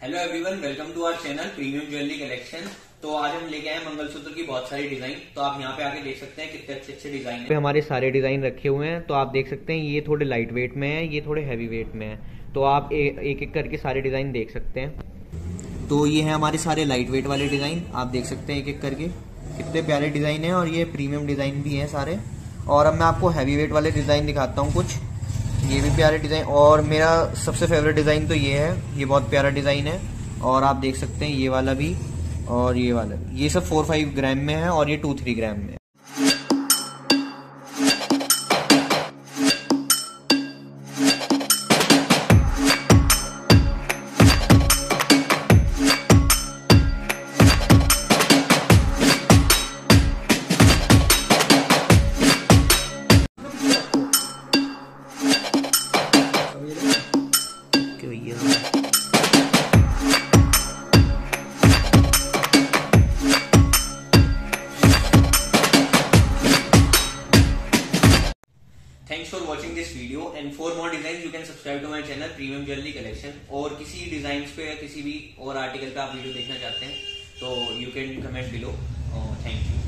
Hello everyone, welcome to our channel premium jewellery collection. तो आज हम लेके आए मंगलसूत्र की बहुत सारी डिजाइन। तो आप यहाँ पे आके देख सकते हैं कितने अच्छे अच्छे डिजाइन है। हमारे सारे डिजाइन रखे हुए हैं। तो आप देख सकते हैं ये थोड़े लाइट वेट में है, ये थोड़े हैवी वेट में है। तो आप एक एक करके सारे डिजाइन देख सकते हैं। तो ये है हमारे सारे लाइट वेट वाले डिजाइन, आप देख सकते हैं एक एक करके कितने प्यारे डिजाइन है। और ये प्रीमियम डिजाइन भी है सारे। और अब मैं आपको हैवी वेट वाले डिजाइन दिखाता हूँ कुछ। ये भी प्यारे डिजाइन, और मेरा सबसे फेवरेट डिजाइन तो ये है। ये बहुत प्यारा डिजाइन है। और आप देख सकते हैं ये वाला भी और ये वाला भी। ये सब 4-5 ग्राम में है और ये 2-3 ग्राम में है। Thanks for watching this video and for more design you can subscribe to my channel premium jewellery collection. और किसी डिजाइन पे या किसी भी और आर्टिकल पे आप वीडियो देखना चाहते हैं तो you can comment below. Thank you.